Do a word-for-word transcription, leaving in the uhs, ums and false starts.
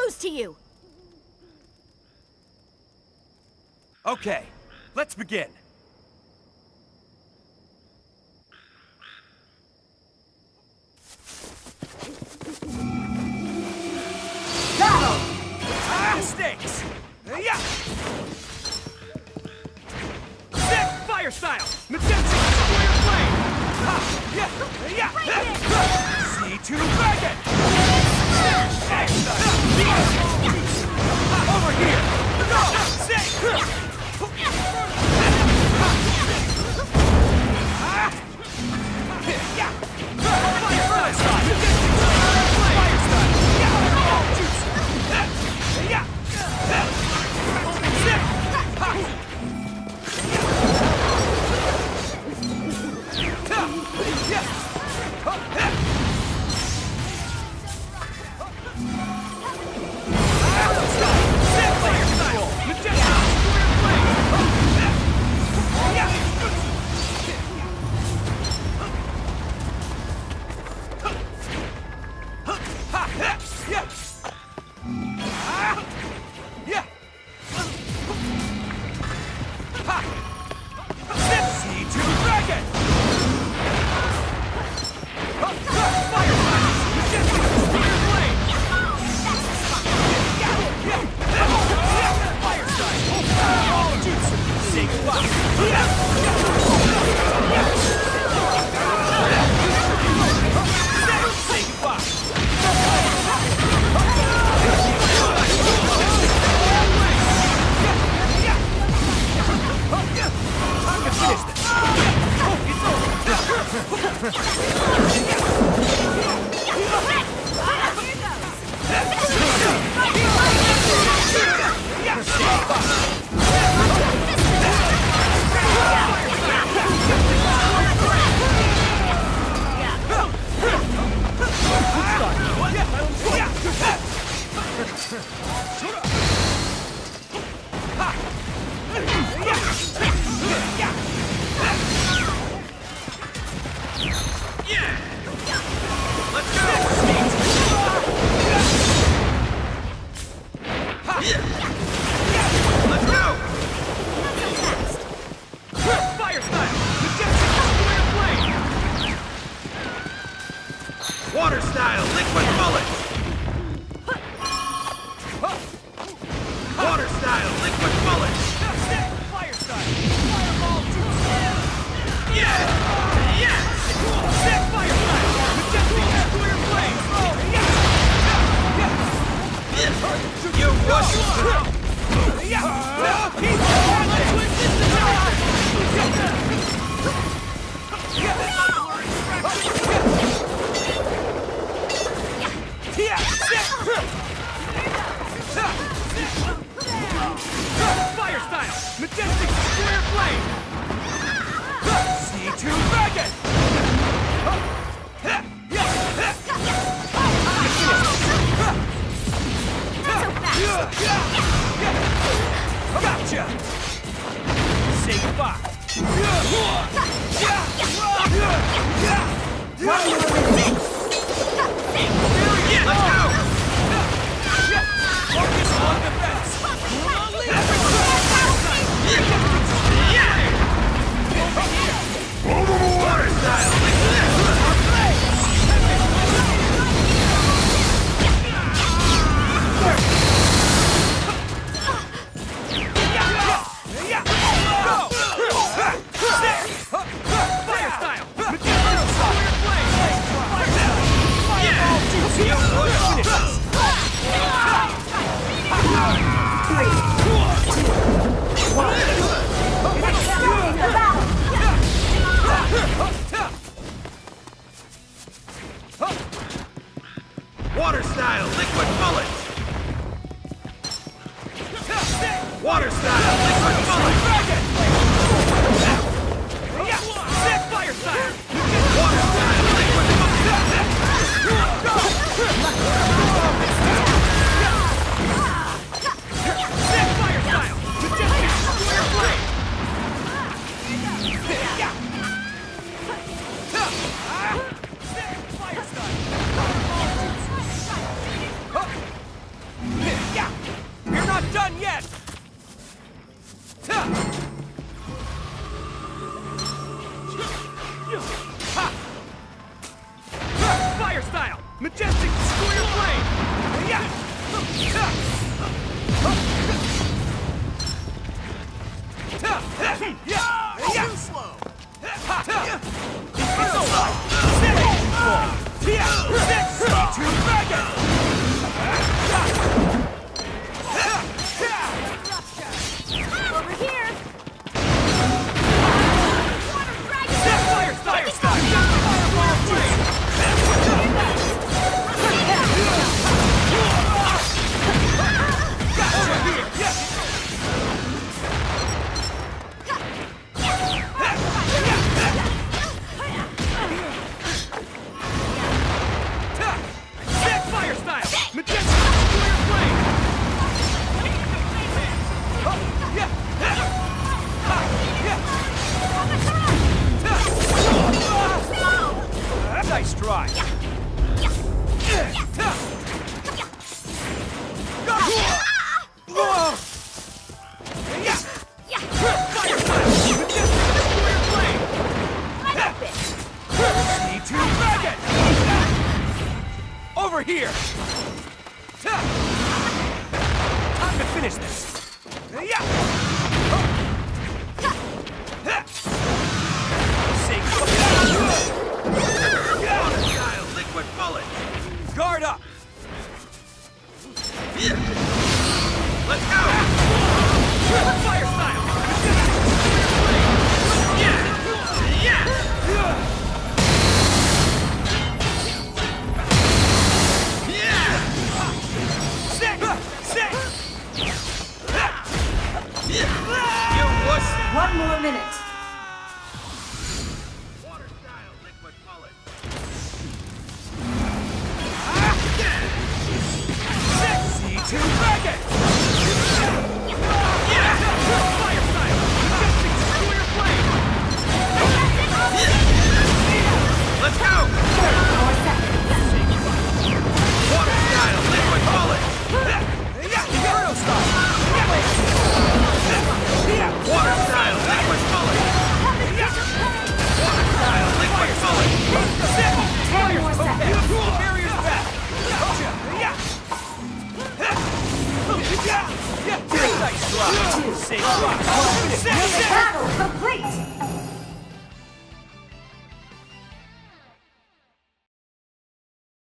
lose to you! Okay, let's begin. Battle! Ah, stakes! Yeah! Sick fire style! Majestic square flame! Ha! Yeah! Yeah! C two dragon! Sick style! Over here! Go! Sick! Water style, liquid bullet! Water style, liquid bullet! Fire style! Fireball juice! Yeah! Yes! Sick fire style! Majestic nuclear flame! You wuss! Yeah! Keep on! Let's win this tonight! Fire style! Majestic square flame! C two dragon! Gotcha! Say goodbye! Yeah, let's go! Focus on defense! Water style, liquid Fire style! Material fire flame! Fire style! Yeah! Water style, liquid bullet! Water style, liquid bullet! Sick fire style! Water style, liquid Sick fire style! Majestic square flame! Sick fire style! Majestic Destroyer Flame! Yeah! Yeah! Too slow! C two Dragon! Over here! Water Dragon! Fire Fire Style! Fireball Flame! Gotcha here! Yeah! Set Fire Style! Majestic Destroyer Flame! Oh, yeah! Yeah! Nice try! Whoa! Yeah! Fire Style! Majestic Destroyer Flame! C two Dragon! Over here! Time to finish this! Yeah!